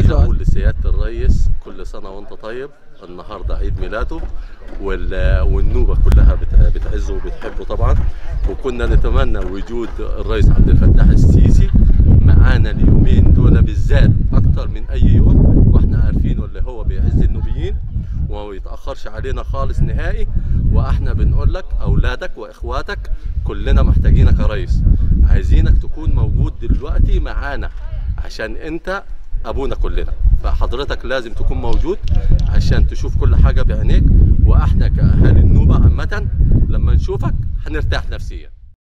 عايز اقول لسياده الرئيس كل سنه وانت طيب. النهارده عيد ميلاده والنوبه كلها بتعزه وبتحبه طبعا، وكنا نتمنى وجود الرئيس عبد الفتاح السيسي معانا اليومين دول بالذات اكتر من اي يوم، واحنا عارفينه اللي هو بيعز النوبيين وما بيتاخرش علينا خالص نهائي. واحنا بنقول لك اولادك واخواتك كلنا محتاجينك يا ريس، عايزينك تكون موجود دلوقتي معانا عشان انت ابونا كلنا، فحضرتك لازم تكون موجود عشان تشوف كل حاجه بعينيك، واحنا كاهالي النوبه عامه لما نشوفك هنرتاح نفسيا.